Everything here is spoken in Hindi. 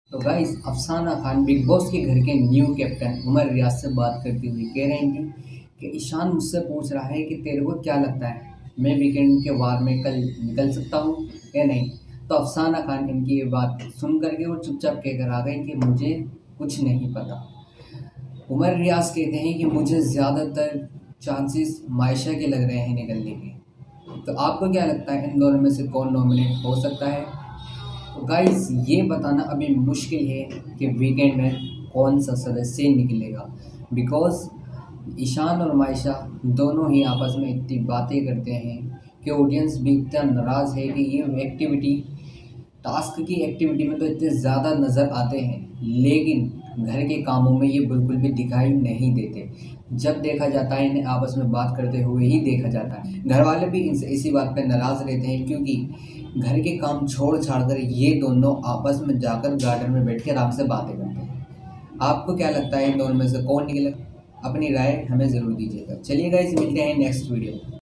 तो गाइस अफसाना खान बिग बॉस के घर के न्यू कैप्टन उमर रियाज से बात करती हुई कह रहे हैं कि ईशान मुझसे पूछ रहा है कि तेरे को क्या लगता है मैं वीकेंड के वार में कल निकल सकता हूँ या नहीं। तो अफसाना खान इनकी ये बात सुन करके वो चुपचाप कहकर आ गए कि मुझे कुछ नहीं पता। उमर रियाज कहते हैं कि मुझे ज़्यादातर चांसेस मायशा के लग रहे हैं निकलने के। तो आपको क्या लगता है इन दोनों में से कौन नॉमिनेट हो सकता है? तो गाइस ये बताना अभी मुश्किल है कि वीकेंड में कौन सा सदस्य निकलेगा, बिकॉज ईशान और मायशा दोनों ही आपस में इतनी बातें करते हैं कि ऑडियंस भी इतना नाराज़ है कि ये एक्टिविटी टास्क की एक्टिविटी में तो इतने ज़्यादा नज़र आते हैं, लेकिन घर के कामों में ये बिल्कुल भी दिखाई नहीं देते। जब देखा जाता है इन्हें आपस में बात करते हुए ही देखा जाता है। घर वाले भी इनसे इसी बात पर नाराज़ रहते हैं, क्योंकि घर के काम छोड़ छाड़ कर ये दोनों आपस में जाकर गार्डन में बैठ के आराम से बातें करते हैं। आपको क्या लगता है इन दोनों में से कौन निकलेगा? अपनी राय हमें ज़रूर दीजिएगा। चलिए गाइस, मिलते हैं नेक्स्ट वीडियो में।